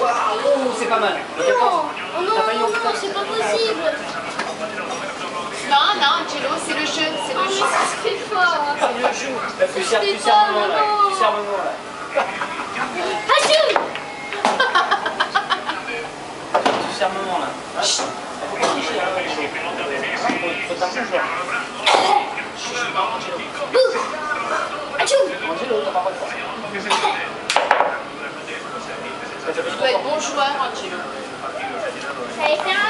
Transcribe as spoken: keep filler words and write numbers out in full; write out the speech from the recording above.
Oh, c'est pas mal. Non, oh non, non, non, c'est pas possible. Non, non, Angelo, c'est le jeu, c'est le jeu. C'est fort. C'est le jeu. Bah, tu serres, tu serres un moment là. Tu serres un moment là. Achou. Tu serres un moment là. Hein? Faut pas tricher, hein, Angelo. Faut t'arranger, joueur. Achou. Angelo, t'as pas le droit. Tu dois être bon joueur, Angelo. Ça va faire